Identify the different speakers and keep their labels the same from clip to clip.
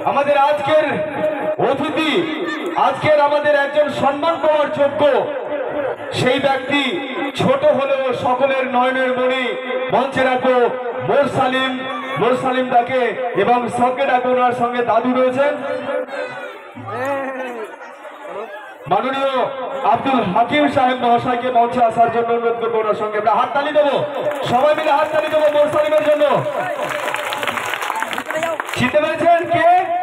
Speaker 1: আমাদের আজকের অতিথি, আজকের আমাদের একজন সম্মান পাওয়ার যোগ্য সেই ব্যক্তি, ছোট হলেও সকলের নয়নের মণি। মঞ্চে রাখবো মোরসালিম দাকে এবং সঙ্গে ডাকবো ওনার সঙ্গে দাদু রয়েছেন মাননীয় আব্দুল হাকিম সাহেব মহাশয়কে মঞ্চে আসার জন্য অনুরোধ করবো। ওনার সঙ্গে আমরা হাততালি দেবো, সবাই মিলে হাততালি দেবো মোরসালিমের জন্য। চিনতে পেরেছেন কে?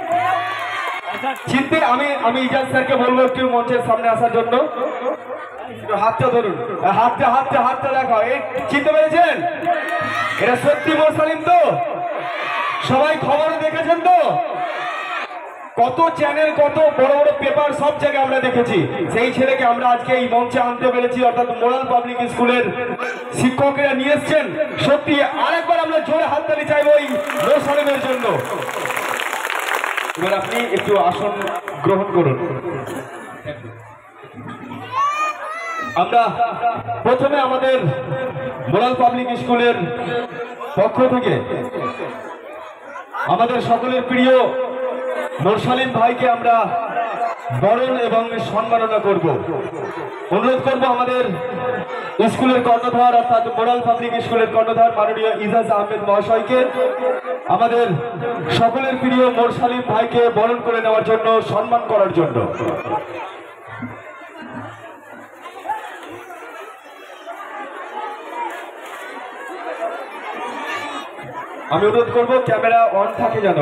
Speaker 1: চিনতে আমি ইজাজ স্যারকে বলবো একটু মঞ্চের সামনে আসার জন্য। হাতটা ধরুন, হাতটা দেখাও। এই চিনতে পেরেছেন? এটা সত্যি মোরসালিম তো? সবাই খবরে দেখেছেন তো? কত চ্যানেল, কত বড় বড় পেপার, সব জায়গায় আমরা দেখেছি। সেই ছেলেকে আমরা আজকে এই মঞ্চে আনতে পেরেছি, অর্থাৎ মোরাল পাবলিক স্কুলের শিক্ষকেরা নিয়ে এসছেন। সত্যি আরেকবার আমরা জোরে হাততালি চাইবো এই মোরসালিমের জন্য। এবার আপনি একটু আসন গ্রহণ করুন। আমরা প্রথমে আমাদের মোরাল পাবলিক স্কুলের পক্ষ থেকে আমাদের সকলের প্রিয় মোরসালিম ভাইকে আমরা বরণ এবং সম্মাননা করব। অনুরোধ করব আমাদের স্কুলের কর্ণধার অর্থাৎ মোরাল পাবলিক স্কুলের কর্ণধার মাননীয় ইজাজ আহমেদ মহাশয়কে আমাদের সকলের প্রিয় মোরসালিম ভাইকে বরণ করে নেওয়ার জন্য, সম্মান করার জন্য। আমি অনুরোধ করব ক্যামেরা অন থাকে যেন।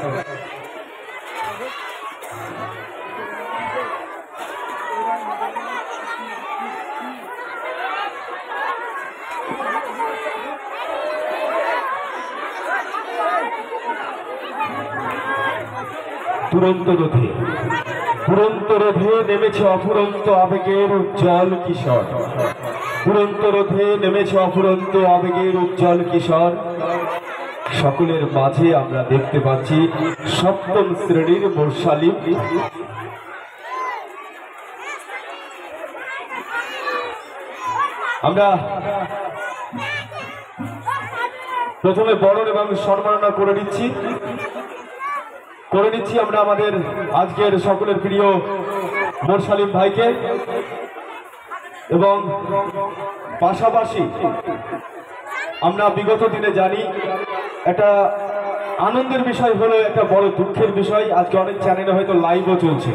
Speaker 1: ফুরন্ত রোধে নেমেছে অফুরন্ত আবেগের উজ্জ্বল কিশোর। ফুরন্ত রোধে নেমেছে অফুরন্ত আবেগের উজ্জ্বল কিশোর। সকলের মাঝে আমরা দেখতে পাচ্ছি সপ্তম শ্রেণীর মোরসালিম। আমরা প্রথমে বরণ এবং সম্মাননা করে নিচ্ছি আমরা আমাদের আজকের সকলের প্রিয় মোরসালিম ভাইকে। এবং পাশাপাশি আমরা বিগত দিনে জানি একটা আনন্দের বিষয় হলো একটা বড় দুঃখের বিষয়। আজকে অনেক চ্যানেলে হয়তো লাইভও চলছে।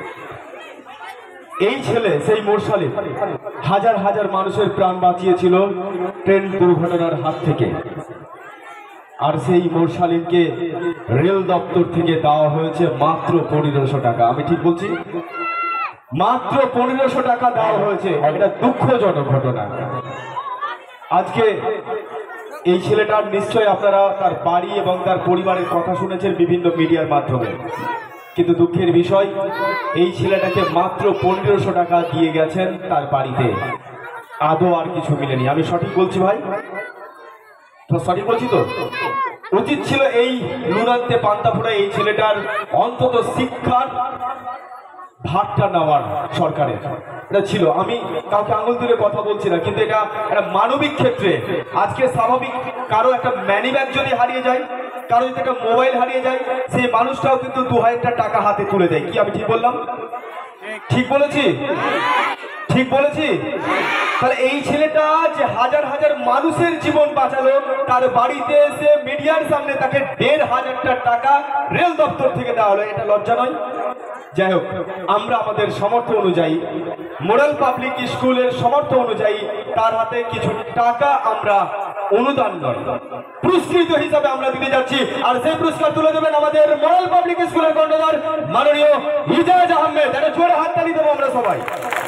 Speaker 1: এই ছেলে সেই মোরসালিম হাজার হাজার মানুষের প্রাণ বাঁচিয়েছিল ট্রেন দুর্ঘটনার হাত থেকে। আর সেই মোরসালিমকে রেল দপ্তর থেকে দেওয়া হয়েছে মাত্র 1500 টাকা। আমি ঠিক বলছি? মাত্র 1500 টাকা দেওয়া হয়েছে। এটা দুঃখজনক ঘটনা। আজকে এই ছেলেটার নিশ্চয় আপনারা তার বাড়ি এবং তার পরিবারের কথা শুনেছেন বিভিন্ন মিডিয়ার মাধ্যমে, কিন্তু দুঃখের বিষয় এই ছেলেটাকে মাত্র 1500 টাকা দিয়ে গেছেন তার বাড়িতে। আদৌ আর কিছু মিলেনি। আমি সঠিক বলছি ভাই? সঠিক বলছি তো? উচিত ছিল এই নুনান্তে পান্তা ফোড়া এই ছেলেটার অন্তত শিক্ষার ভাগটা নেওয়ার সরকারের। এটা ছিল। আমি কাউকে আঙুল তুলে কথা বলছি না, কিন্তু এটা একটা মানবিক ক্ষেত্রে। আজকে স্বাভাবিক কারো একটা ম্যানি ব্যাগ যদি হারিয়ে যায়, কারো যদি একটা মোবাইল হারিয়ে যায়, সেই মানুষটাও কিন্তু 2000 টাকা হাতে তুলে দেয়। কি আমি ঠিক বললাম? ঠিক বলেছি? ঠিক বলেছি? তাহলে এই ছেলেটা যে হাজার হাজার মানুষের জীবন বাঁচালো, তার বাড়িতে এসে মিডিয়ার সামনে তাকে 1500 টাকা রেল দপ্তর থেকে দেওয়া হলো। এটা লজ্জা নয়? যাই হোক, আমরা আমাদের সামর্থ্য অনুযায়ী, মোরাল পাবলিক স্কুলের সামর্থ্য অনুযায়ী তার হাতে কিছু টাকা আমরা অনুদান নয়, পুরস্কৃত হিসাবে আমরা দিতে যাচ্ছি। আর সেই পুরস্কার তুলে দেবেন আমাদের মোরাল পাবলিক স্কুলের কর্ণধার মাননীয় ইজাজ আহমেদ। এটা জোরে হাততালি দেবো আমরা সবাই।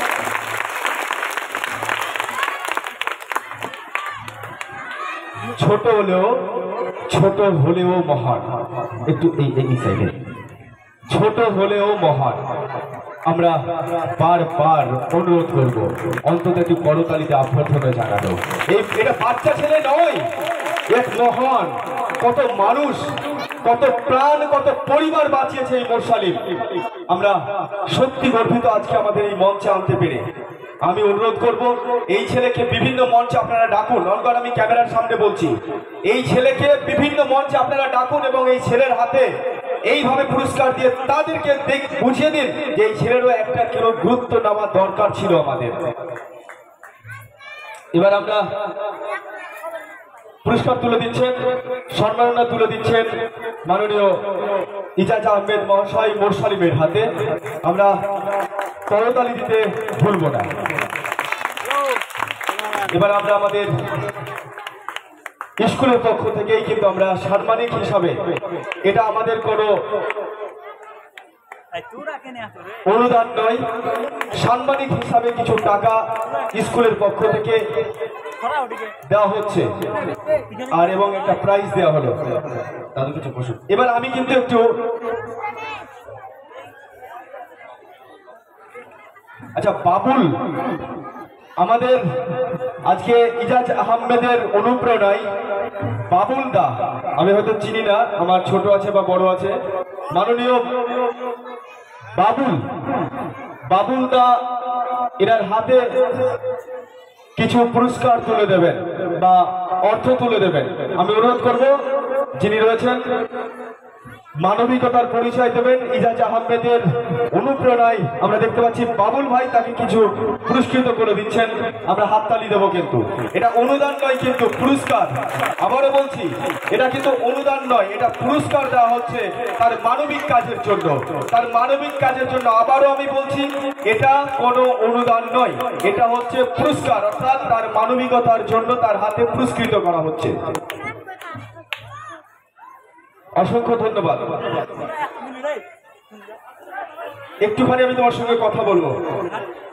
Speaker 1: ছোট হলেও মহান। একটু এই সাইডে। ছোট হলেও মহান। আমরা বারবার অনুরোধ করব অন্তত একটু করতালিতে অভ্যর্থনা জানানো। এটা বাচ্চা ছেলে নয়, এক মহান। কত মানুষ, কত প্রাণ, কত পরিবার বাঁচিয়েছে এই মোরসালিম। আমরা সত্যি গর্বিত আজকে আমাদের এই মঞ্চে আনতে পেরে। আমি অনুরোধ করব এই ছেলেকে বিভিন্ন মঞ্চে আপনারা ডাকুন। অনগণ আমি ক্যামেরার সামনে বলছি, এই ছেলেকে বিভিন্ন মঞ্চে আপনারা ডাকুন এবং এই ছেলের হাতে এইভাবে পুরস্কার দিয়ে তাদেরকে বুঝিয়ে দিন যে এই ছেলেরও একটা কিলো গুরুত্ব নেওয়া দরকার ছিল আমাদের। এবার আমরা পুরস্কার তুলে দিচ্ছেন, সম্মাননা তুলে দিচ্ছেন মাননীয় ইজাজ আহমেদ মহাশয় মোরসালিমের হাতে। আমরা করতালি দিতে ভুলব না। এবার আমরা আমাদের স্কুলের পক্ষ থেকেই কিন্তু আমরা সাম্মানিক হিসাবে, এটা আমাদের কোনো অনুদান নয়, সাম্মানিক হিসাবে কিছু টাকা স্কুলের পক্ষ থেকে দেওয়া হচ্ছে আর এবং একটা প্রাইজ দেওয়া হলো তাদের কিছু পশু। এবার আমি কিন্তু একটু আচ্ছা বাবুল, আমাদের আজকে ইজাজ আহমেদের অনুপ্রেরণায় বাবুল দা, আমি হয়তো চিনি না, আমার ছোট আছে বা বড় আছে, মাননীয় বাবুল দা এনার হাতে কিছু পুরস্কার তুলে দেবেন বা অর্থ তুলে দেবেন। আমি অনুরোধ করব যিনি রয়েছেন মানবিকতার পরিচয় দেবেন ইজাজ আহমেদের অনুপ্রেরণায় আমরা দেখতে পাচ্ছি বাবুল ভাই তাকে কিছু পুরস্কৃত করে দিচ্ছেন। আমরা হাততালি দেবো, কিন্তু এটা অনুদান নয়, কিন্তু পুরস্কার। আবারও বলছি, এটা কিন্তু অনুদান নয়, এটা পুরস্কার দেওয়া হচ্ছে তার মানবিক কাজের জন্য, তার মানবিক কাজের জন্য। আবারও আমি বলছি, এটা কোনো অনুদান নয়, এটা হচ্ছে পুরস্কার, অর্থাৎ তার মানবিকতার জন্য তার হাতে পুরস্কৃত করা হচ্ছে। অসংখ্য ধন্যবাদ। একটুখানি আমি তোমার সঙ্গে কথা বলবো।